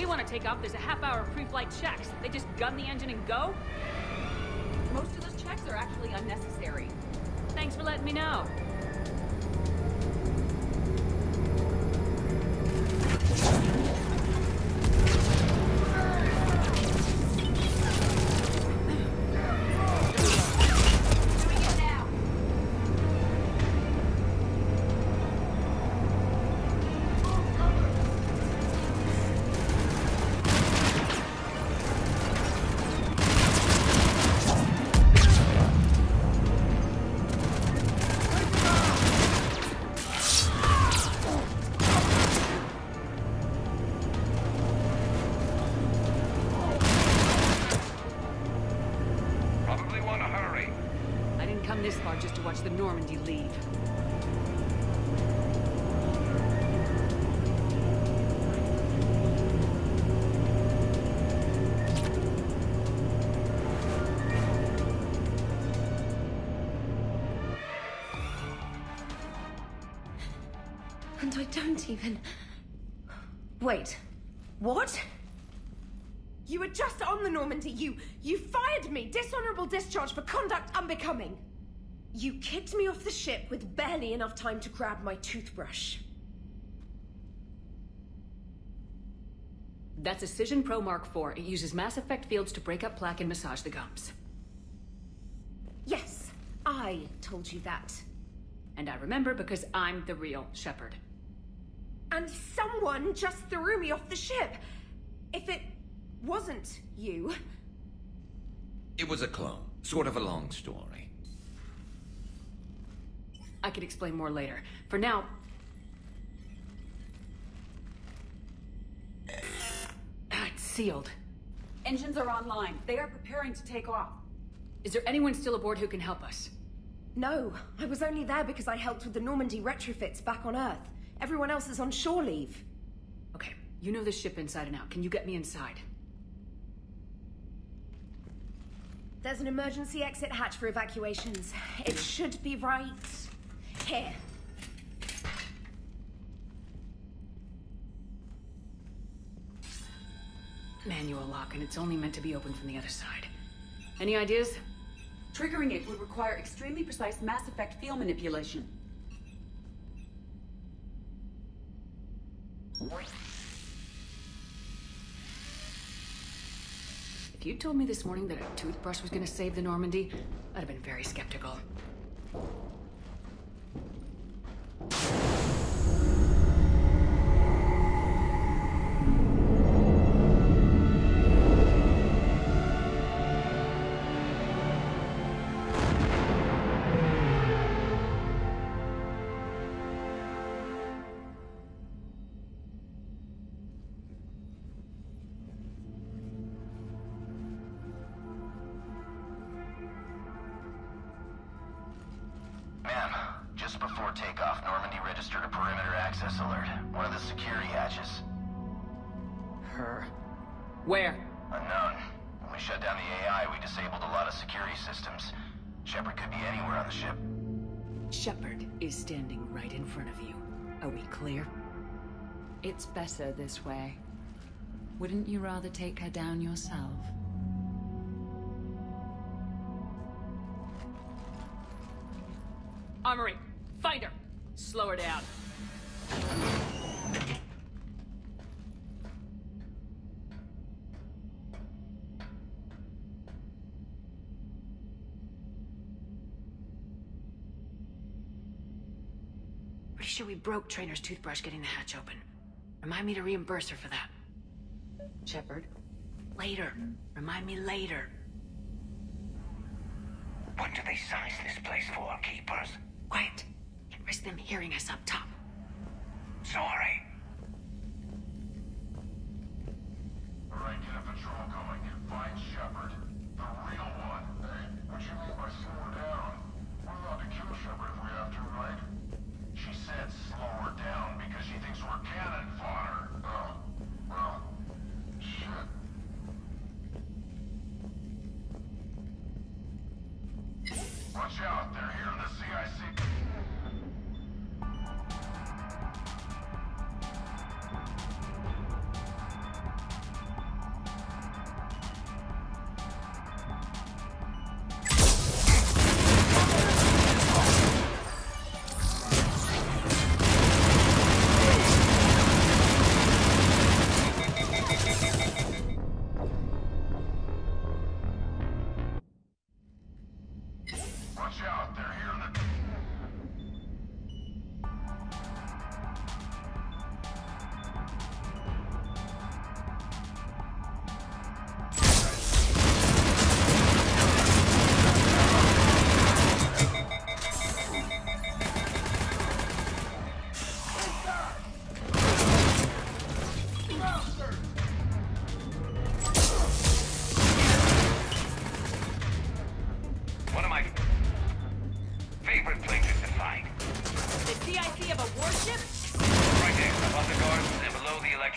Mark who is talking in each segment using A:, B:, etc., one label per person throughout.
A: we want to take off, there's a half-hour of pre-flight checks. They just gun the engine and go?
B: Most of those checks are actually unnecessary.
A: Thanks for letting me know. This far just to watch the Normandy leave.
C: And I don't even... Wait. What?
D: You were just on the Normandy. You fired me. Dishonorable discharge for conduct unbecoming. You kicked me off the ship with barely enough time to grab my toothbrush.
A: That's a Cision Pro Mark IV. It uses mass effect fields to break up plaque and massage the gums.
D: Yes, I told you that.
A: And I remember because I'm the real Shepard.
D: And someone just threw me off the ship. If it wasn't you...
E: It was a clone. Sort of a long story.
A: I could explain more later. For now... It's sealed.
B: Engines are online. They are preparing to take off.
A: Is there anyone still aboard who can help us?
D: No, I was only there because I helped with the Normandy retrofits back on Earth. Everyone else is on shore leave.
A: Okay, you know this ship inside and out. Can you get me inside?
D: There's an emergency exit hatch for evacuations. It should be right here.
A: Manual lock, and it's only meant to be opened from the other side. Any ideas?
B: Triggering it would require extremely precise Mass Effect field manipulation.
A: If you told me this morning that a toothbrush was going to save the Normandy, I'd have been very skeptical.
F: Just before takeoff, Normandy registered a perimeter access alert. One of the security hatches.
A: Her? Where?
F: Unknown. When we shut down the AI, we disabled a lot of security systems. Shepard could be anywhere on the ship.
A: Shepard is standing right in front of you. Are we clear?
G: It's better this way. Wouldn't you rather take her down yourself?
A: Armory, find her! Slow her down. Pretty sure we broke Trainer's toothbrush getting the hatch open. Remind me to reimburse her for that.
G: Shepard?
A: Later. Remind me later.
F: What do they size this place for, Keepers?
A: Quiet. Can't risk them hearing us up top.
F: Sorry.
H: Alright, get a patrol going. Find Shepard. The real one. Hey, what you mean by slow her down? We're allowed to kill Shepard if we have to, right? She said slow her down because she thinks we're cannon fodder. Oh, well, shit. Watch out, they're here in the CIC.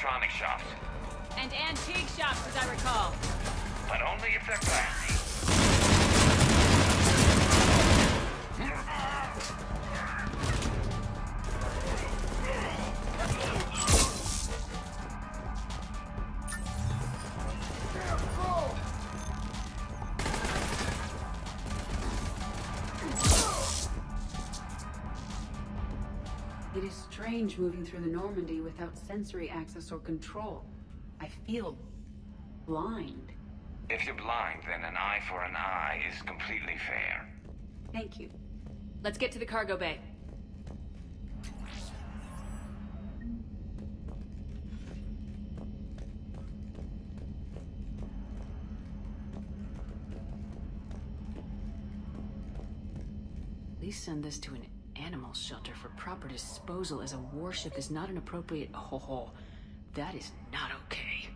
I: electronic shops.
G: And antique shops, as I recall.
I: But only if they're classy.
B: It is strange moving through the Normandy without sensory access or control. I feel blind.
I: If you're blind, then an eye for an eye is completely fair.
B: Thank you.
A: Let's get to the cargo bay. Please send this to an animal shelter for proper disposal, as a warship is not an appropriate... Oh, that is not okay.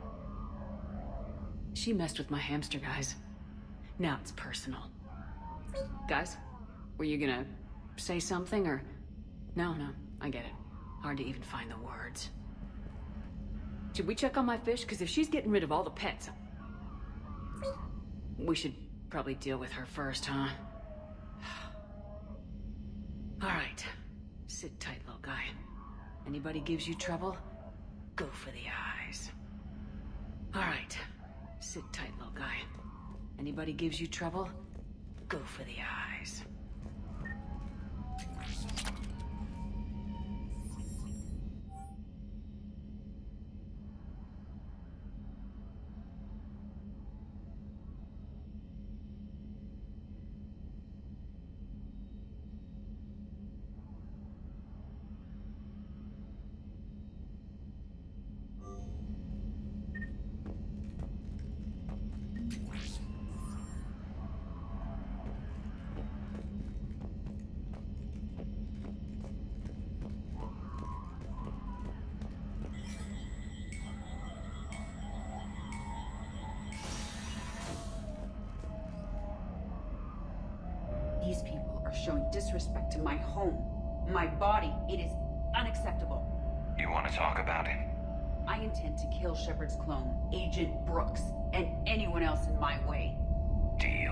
A: She messed with my hamster, guys. Now it's personal. Guys, were you gonna say something, or... No, I get it. Hard to even find the words. Should we check on my fish? Because if she's getting rid of all the pets... We should probably deal with her first, huh? All right. Sit tight, little guy. Anybody gives you trouble, go for the eyes. All right. Sit tight, little guy. Anybody gives you trouble, go for the eyes.
B: These people are showing disrespect to my home, my body. It is unacceptable.
I: You want to talk about it?
B: I intend to kill Shepard's clone, Agent Brooks, and anyone else in my way.
I: Deal.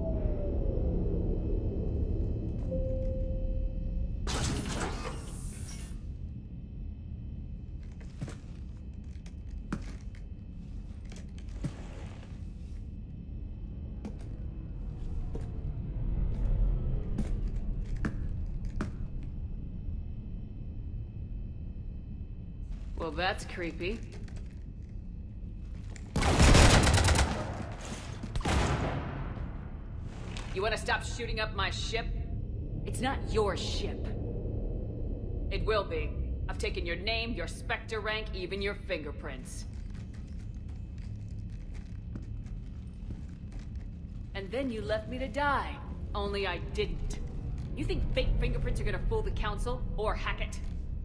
A: Well, that's creepy. You want to stop shooting up my ship? It's not your ship. It will be. I've taken your name, your Spectre rank, even your fingerprints. And then you left me to die. Only I didn't. You think fake fingerprints are gonna fool the Council? Or Hackett?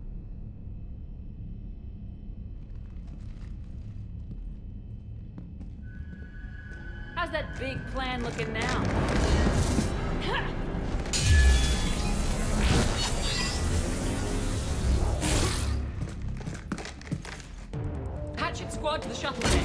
A: How's that big plan looking now? Hatchet squad to the shuttle bay.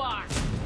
A: are!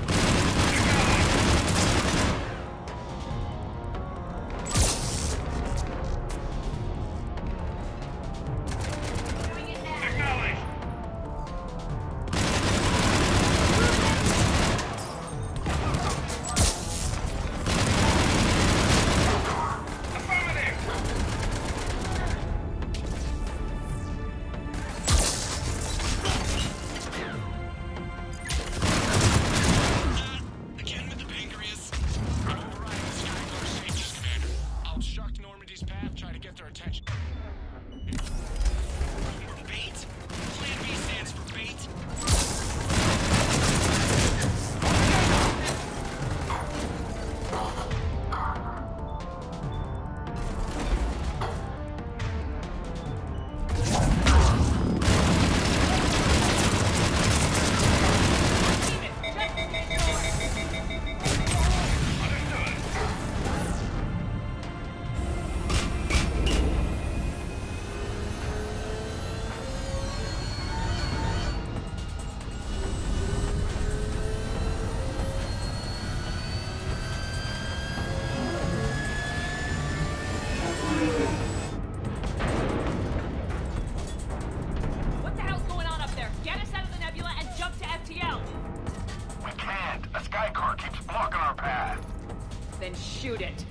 A: Then shoot it.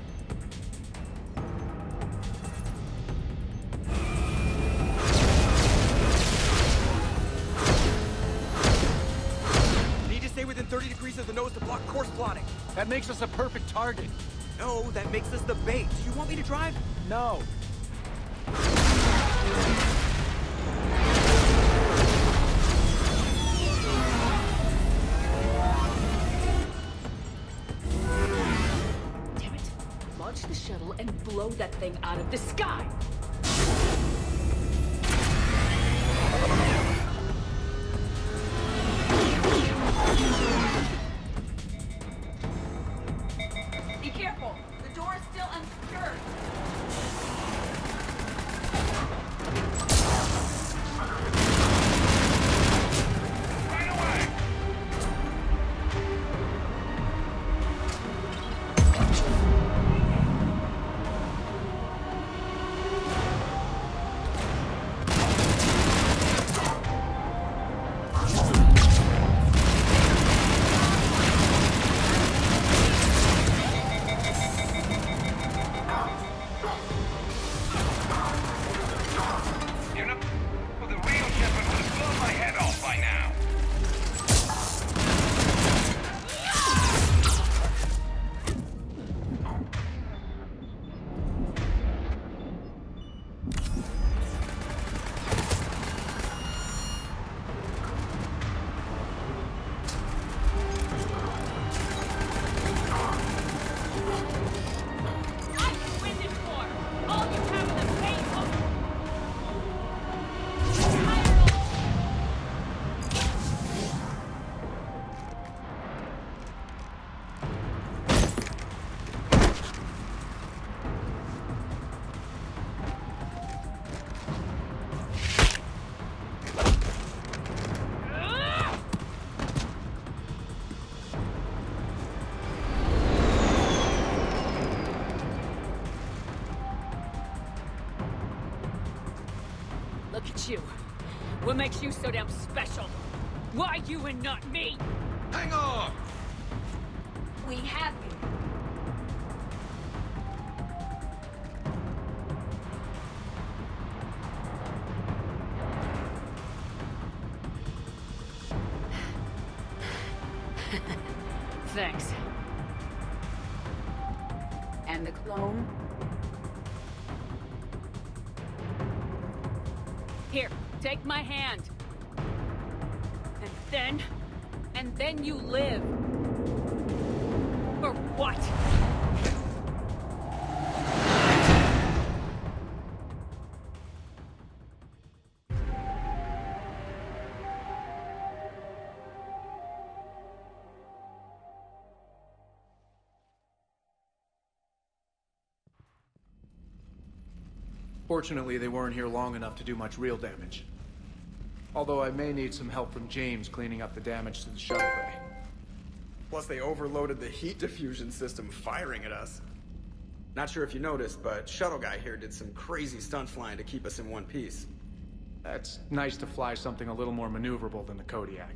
J: Need to stay within 30 degrees of the nose to block course plotting. That makes us a perfect target. No, that makes us the bait. Do you want me to drive? No.
A: The shuttle and blow that thing out of the sky!
B: Be careful! The door is still unsecured!
A: Look at you. What makes you so damn special? Why you and not me?
E: Hang on!
B: We have you.
A: Thanks.
B: And the clone?
A: Here, take my hand. And then you live. For what?
J: Fortunately, they weren't here long enough to do much real damage. Although I may need some help from James cleaning up the damage to the shuttle bay. Plus, they overloaded the heat diffusion system firing at us. Not sure if you noticed, but Shuttle Guy here did some crazy stunt flying to keep us in one piece.
K: That's nice to fly something a little more maneuverable than the Kodiak.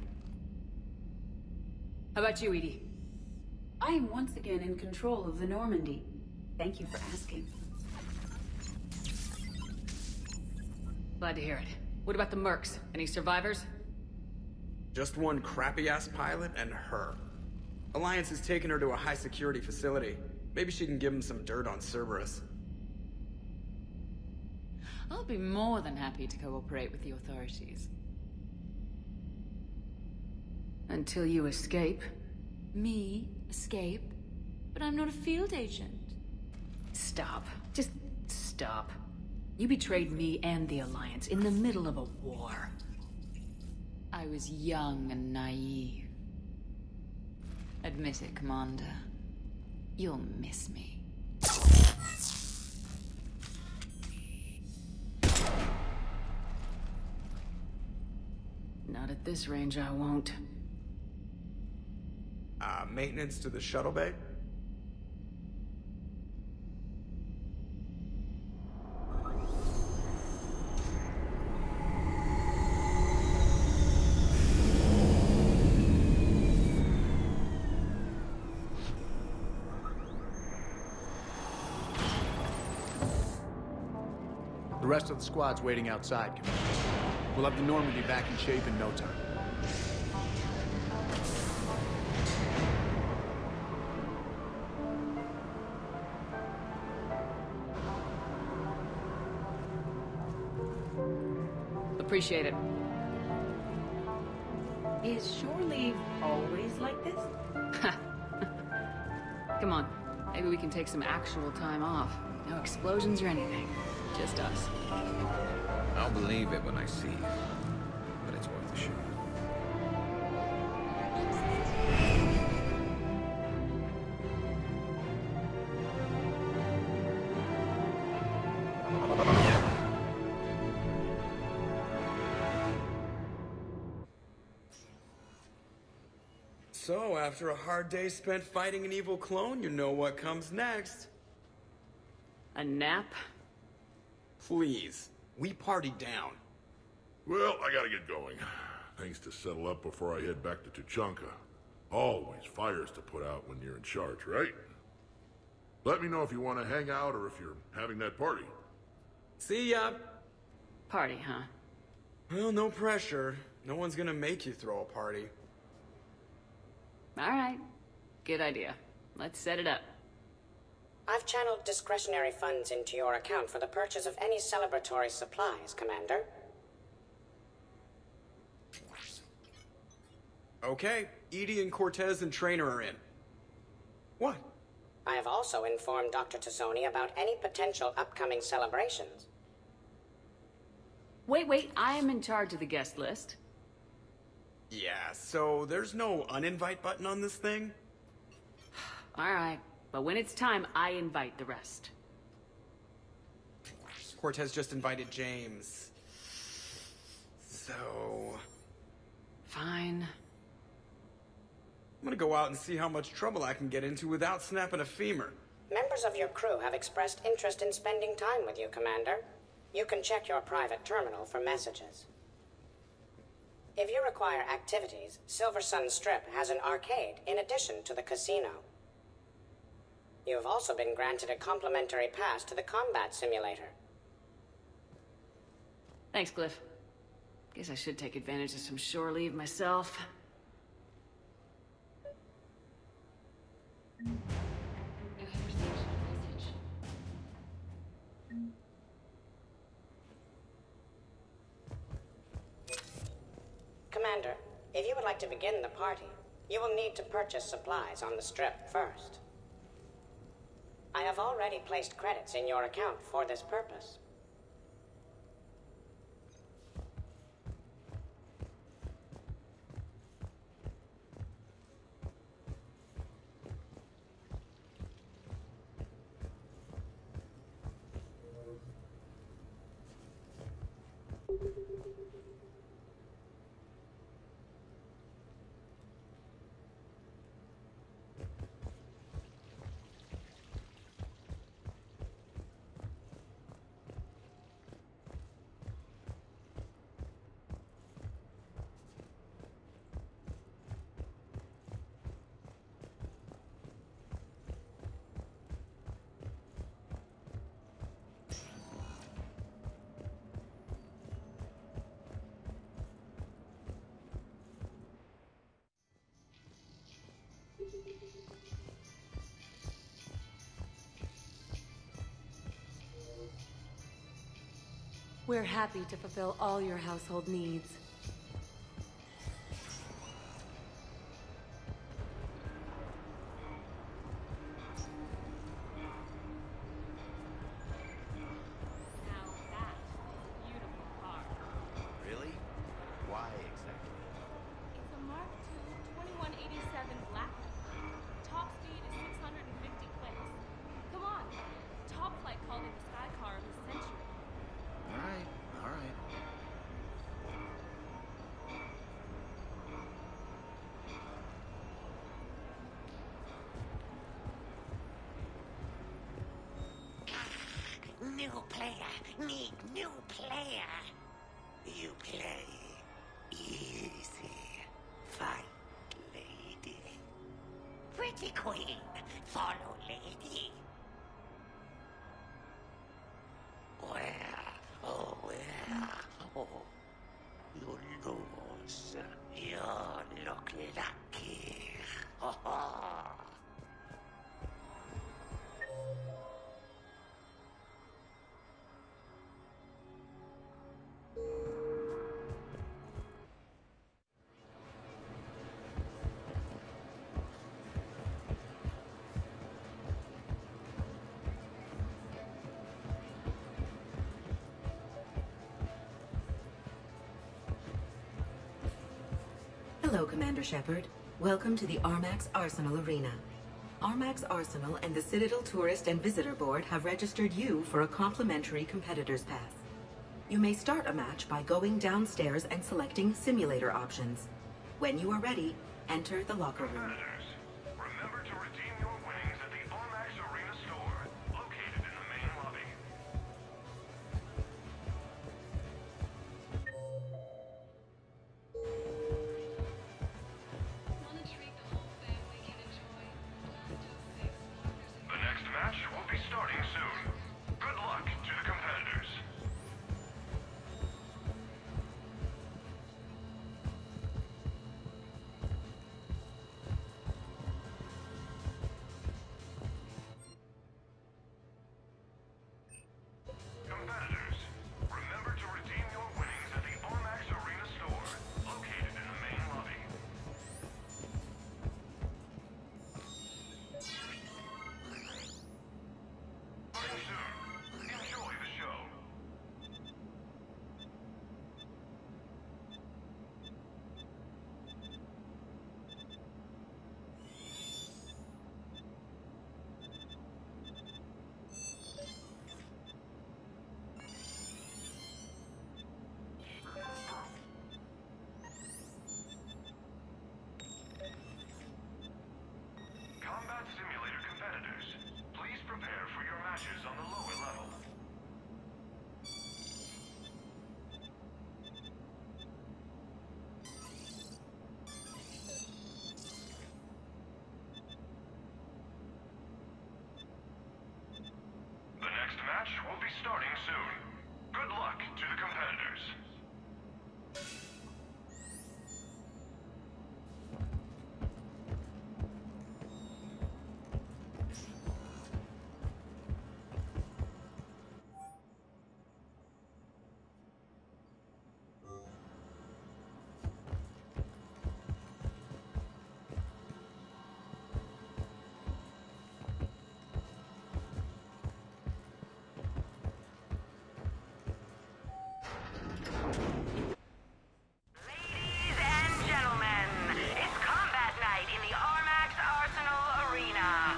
A: How about you, Edie?
B: I am once again in control of the Normandy. Thank you for asking.
A: Glad to hear it. What about the Mercs? Any survivors?
J: Just one crappy-ass pilot and her. Alliance has taken her to a high-security facility. Maybe she can give him some dirt on Cerberus.
G: I'll be more than happy to cooperate with the authorities.
A: Until you escape.
G: Me? Escape? But I'm not a field agent.
A: Stop. Just stop. You betrayed me and the Alliance in the middle of a war.
G: I was young and naive. Admit it, Commander. You'll miss me.
A: Not at this range, I won't.
J: Maintenance to the shuttle bay?
K: The rest of the squad's waiting outside, Commander. We'll have the Normandy back in shape in no time.
A: Appreciate it.
B: Is shore leave always like this?
A: Come on. Maybe we can take some actual time off. No explosions or anything. Just us.
E: I'll believe it when I see it. But it's worth a shot.
J: So, after a hard day spent fighting an evil clone, you know what comes next.
A: A nap?
J: Please. We party down.
H: Well, I gotta get going. Things to settle up before I head back to Tuchanka. Always fires to put out when you're in charge, right? Let me know if you want to hang out or if you're having that party.
J: See ya.
A: Party, huh?
J: Well, no pressure. No one's gonna make you throw a party.
A: All right. Good idea. Let's set it up.
L: I've channeled discretionary funds into your account for the purchase of any celebratory supplies, Commander.
J: Okay, Edie and Cortez and Traynor are in. What?
L: I have also informed Dr. Tassoni about any potential upcoming celebrations.
A: Wait, I am in charge of the guest list.
J: Yeah, so there's no uninvite button on this thing?
A: All right, but when it's time, I invite the rest.
J: Cortez just invited James. So...
A: Fine.
J: I'm gonna go out and see how much trouble I can get into without snapping a femur.
L: Members of your crew have expressed interest in spending time with you, Commander. You can check your private terminal for messages. If you require activities, Silver Sun Strip has an arcade in addition to the casino. You have also been granted a complimentary pass to the combat simulator.
A: Thanks, Cliff. Guess I should take advantage of some shore leave myself.
L: Commander, if you would like to begin the party, you will need to purchase supplies on the Strip first. I have already placed credits in your account for this purpose.
C: We're happy to fulfill all your household needs.
F: Really? Why exactly?
M: It's a Mark II 2187 Black. Top speed is 650 clicks. Come on. Top Flight called it the sky car of the century.
F: All right, all right.
N: New player. Need new player. You play easy. Fight, lady. Pretty queen. Follow, lady. Where? Oh, where? Oh, you lose. You look lucky. Ha ha.
O: Hello, Commander Shepard. Welcome to the Armax Arsenal Arena. Armax Arsenal and the Citadel Tourist and Visitor Board have registered you for a complimentary competitor's pass. You may start a match by going downstairs and selecting simulator options. When you are ready, enter the locker room.
H: Remember to redeem your winnings at the Armax Arena store, located in the main lobby. The next match will be starting soon. Good luck to the competitors. Competitors, remember to redeem your winnings at the Armax Arena store, located in the main lobby. Starting soon. Enjoy the show. Combat Simulator competitors, please prepare for your matches on the lower level. The next match will be starting soon. Good luck to the competitors.
N: Ladies and gentlemen, it's combat night in the Armax Arsenal Arena.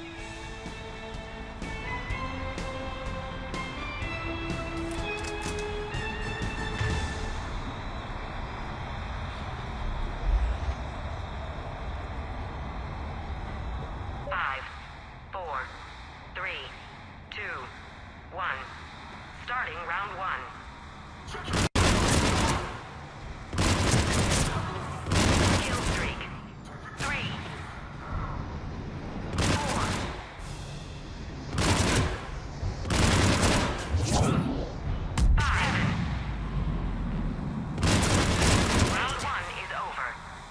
N: Five, four, three, two, one. Starting round one. Kill streak. 3, 4, 5. Round one is over.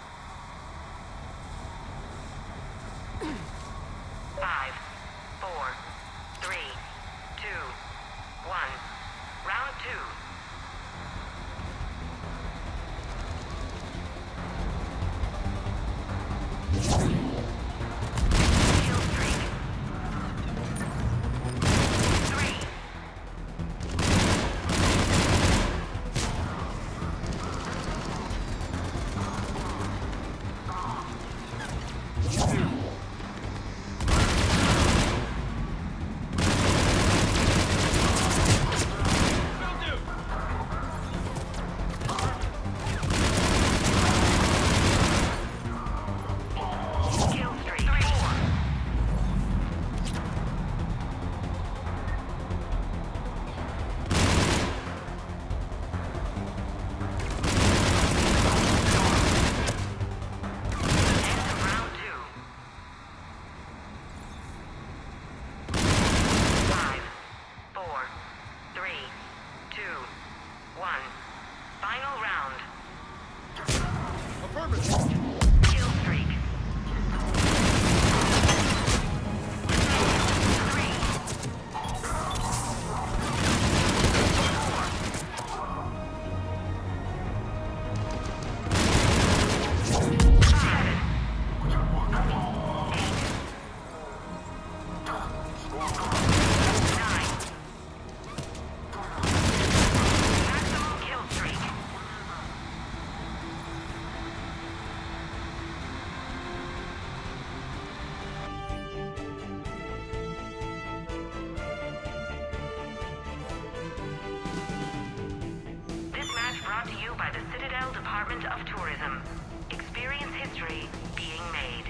N: 5, 4, 3, 2, 1. Round two. Of Tourism. Experience history being made.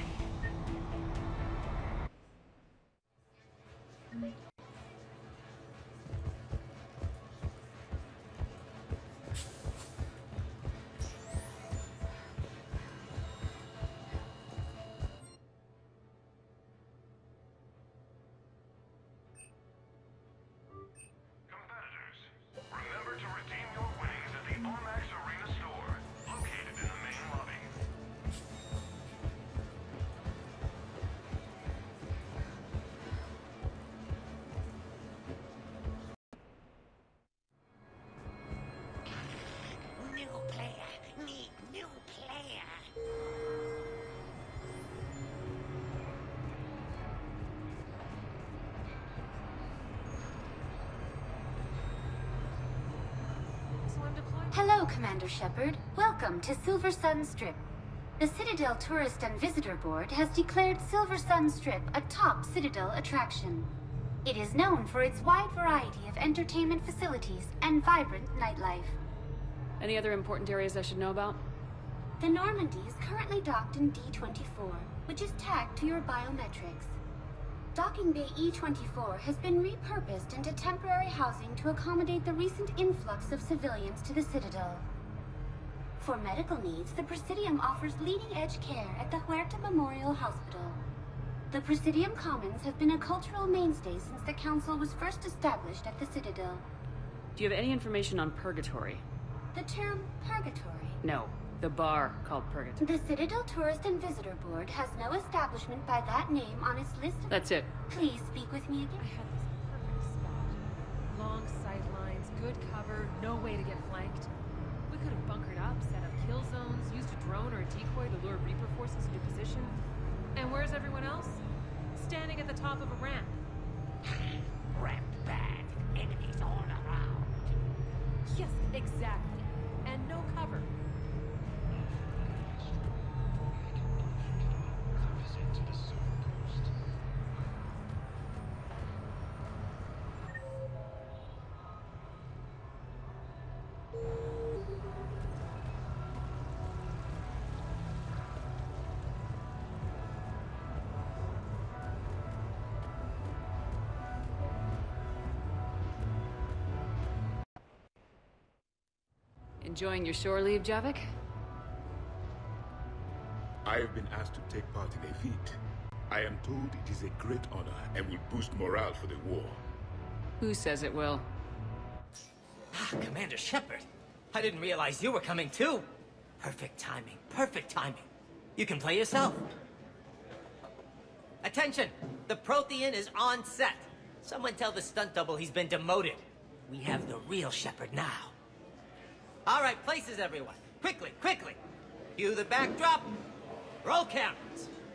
H: Competitors, remember to redeem your winnings at the Armax Arena store, located in the main lobby.
N: New player. Need new player.
P: Hello, Commander Shepard. Welcome to Silver Sun Strip. The Citadel Tourist and Visitor Board has declared Silver Sun Strip a top Citadel attraction. It is known for its wide variety of entertainment facilities and vibrant nightlife.
A: Any other important areas I should know about?
P: The Normandy is currently docked in D-24, which is tagged to your biometrics. Docking Bay E-24 has been repurposed into temporary housing to accommodate the recent influx of civilians to the Citadel. For medical needs, the Presidium offers leading-edge care at the Huerta Memorial Hospital. The Presidium Commons have been a cultural mainstay since the Council was first established at the Citadel.
A: Do you have any information on Purgatory?
P: The term Purgatory?
A: No, the bar called Purgatory.
P: The Citadel Tourist and Visitor Board has no establishment by that name on its list of...
A: That's it.
P: Please speak with me again.
M: I had this perfect spot. Long sight lines, good cover, no way to get flanked. We could have bunkered up, set up kill zones, used a drone or a decoy to lure Reaper forces into position. And where's everyone else? Standing at the top of a ramp.
N: Ramp bad. Enemies all around.
M: Yes, exactly. And no cover.
A: Enjoying your shore leave, Javik?
Q: I have been asked to take part in a feat. I am told it is a great honor and will boost morale for the war.
A: Who says it will?
R: Commander Shepard, I didn't realize you were coming too. Perfect timing, perfect timing. You can play yourself. Attention! The Prothean is on set. Someone tell the stunt double he's been demoted. We have the real Shepard now. All right, places everyone. Quickly, quickly. Cue the backdrop. Roll cameras.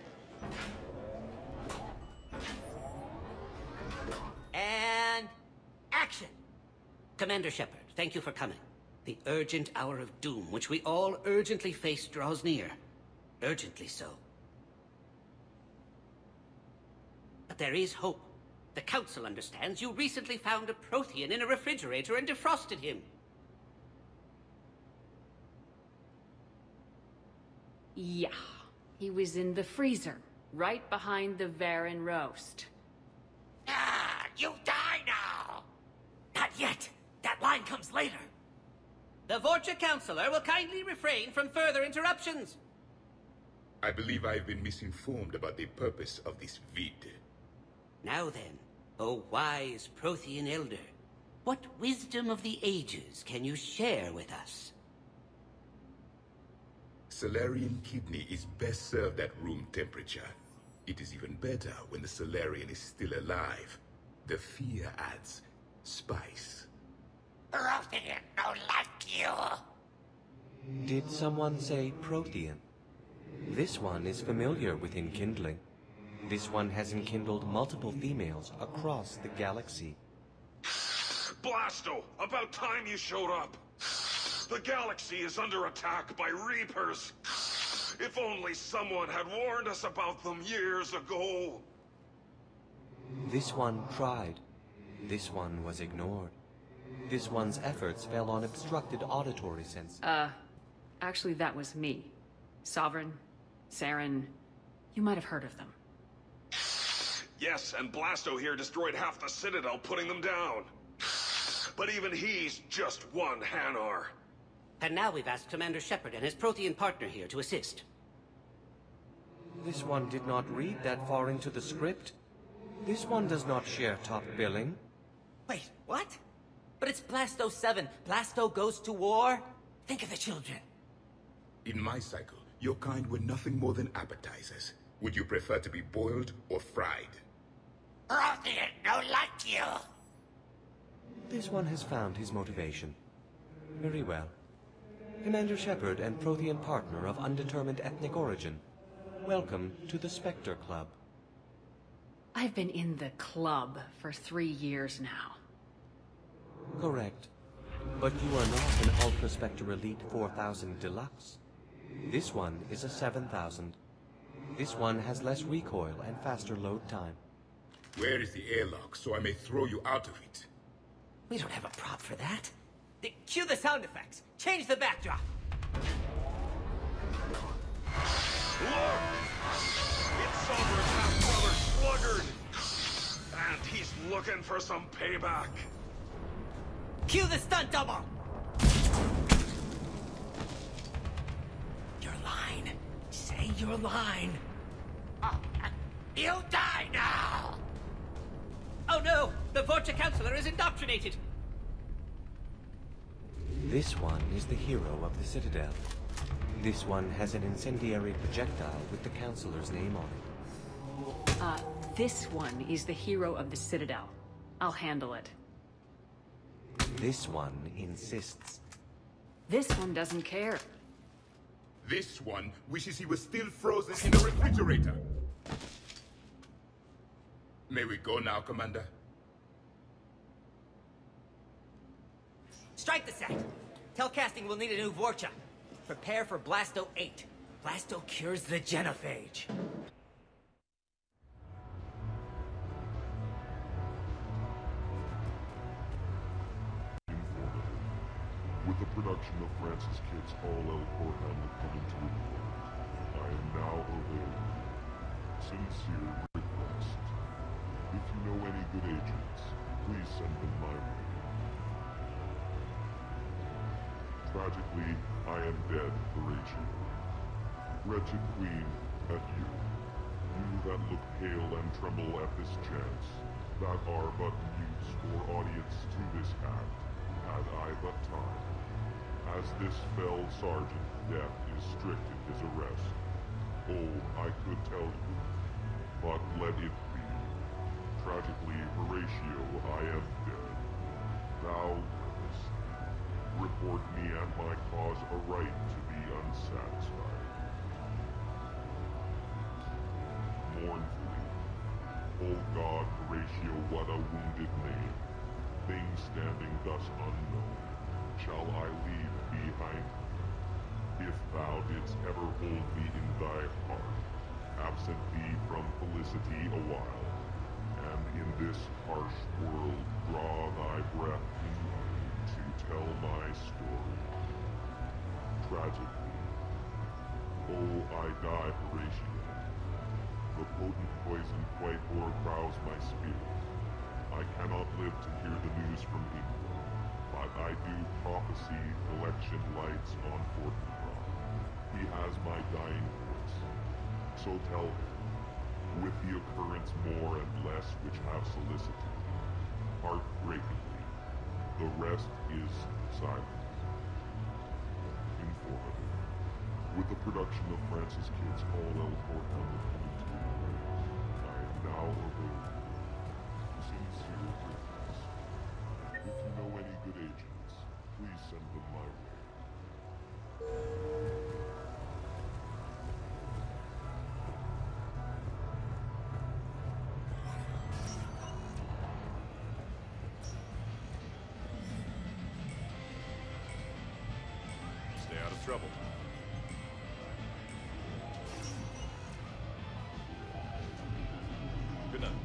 S: Commander Shepard, thank you for coming. The urgent hour of doom, which we all urgently face, draws near. Urgently so. But there is hope. The Council understands you recently found a Prothean in a refrigerator and defrosted him.
A: Yeah. He was in the freezer, right behind the Varen roast.
R: Ah, you die now! Not yet. That line comes later.
S: The Vorcha Councilor will kindly refrain from further interruptions.
Q: I believe I've been misinformed about the purpose of this vid.
S: Now then, O wise Prothean Elder, what wisdom of the ages can you share with us?
Q: Salarian kidney is best served at room temperature. It is even better when the Salarian is still alive. The fear adds spice.
R: Prothean don't like you.
T: Did someone say Prothean? This one is familiar with enkindling. This one has enkindled multiple females across the galaxy.
H: Blasto, about time you showed up. The galaxy is under attack by Reapers. If only someone had warned us about them years ago.
T: This one tried. This one was ignored. This one's efforts fell on obstructed auditory sense.
A: Actually that was me. Sovereign, Saren, you might have heard of them.
H: Yes, and Blasto here destroyed half the Citadel, putting them down. But even he's just one Hanar.
S: And now we've asked Commander Shepard and his Prothean partner here to assist.
T: This one did not read that far into the script. This one does not share top billing.
R: Wait, what? But it's Blasto 7. Blasto goes to war? Think of the children.
Q: In my cycle, your kind were nothing more than appetizers. Would you prefer to be boiled or fried?
R: Prothean don't like you.
T: This one has found his motivation. Very well. Commander Shepard and Prothean partner of undetermined ethnic origin. Welcome to the Spectre Club.
A: I've been in the club for 3 years now.
T: Correct. But you are not an Ultra Spectre Elite 4000 Deluxe. This one is a 7000. This one has less recoil and faster load time.
Q: Where is the airlock so I may throw you out of it?
R: We don't have a prop for that. Cue the sound effects. Change the backdrop.
H: Look! It's Sovereign's half-brother Sluggard! And he's looking for some payback.
R: Cue the stunt double! Your line. Say your line. You die now!
S: Oh no! The Vorcha Councilor is indoctrinated!
T: This one is the hero of the Citadel. This one has an incendiary projectile with the Councilor's name on it.
A: This one is the hero of the Citadel. I'll handle it.
T: This one insists.
A: This one doesn't care.
Q: This one wishes he was still frozen in the refrigerator. May we go now, Commander?
R: Strike the set. Telcasting will need a new Vorcha. Prepare for Blasto 8. Blasto cures the genophage.
H: With the production of Francis Kidd's All Elcor Hamlet coming to a close, I am now availing sincere request. If you know any good agents, please send them my way. Tragically, I am dead, Horatio. Wretched Queen, at you. You that look pale and tremble at this chance, that are but mutes for audience to this act, had I but time. As this fell sergeant, death is strict in his arrest. Oh, I could tell you, but let it be. Tragically, Horatio, I am dead. Thou willest. Report me and my cause a right to be unsatisfied. Mournfully, oh God, Horatio, what a wounded name. things standing thus unknown, shall I leave behind? If thou didst ever hold me in thy heart, absent thee from felicity a while, and in this harsh world draw thy breath in mine to tell my story. Tragically, oh, I die, Horatio. The potent poison quite o'ercrowds my spirit. I cannot live to hear the news from England, but I do prophesy election lights on Fortinbras. He has my dying voice. So tell him, with the occurrence more and less which have solicited, heartbreakingly, the rest is silence. Informative. With the production of Francis Kidd's All Elkhorn Hamlet coming to an end, I am now available. Sincere greetings. If you know any good agents, please send them my way.
U: Stay out of trouble. Good night.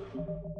U: Shepard.